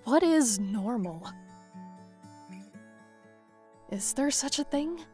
What is normal? Is there such a thing?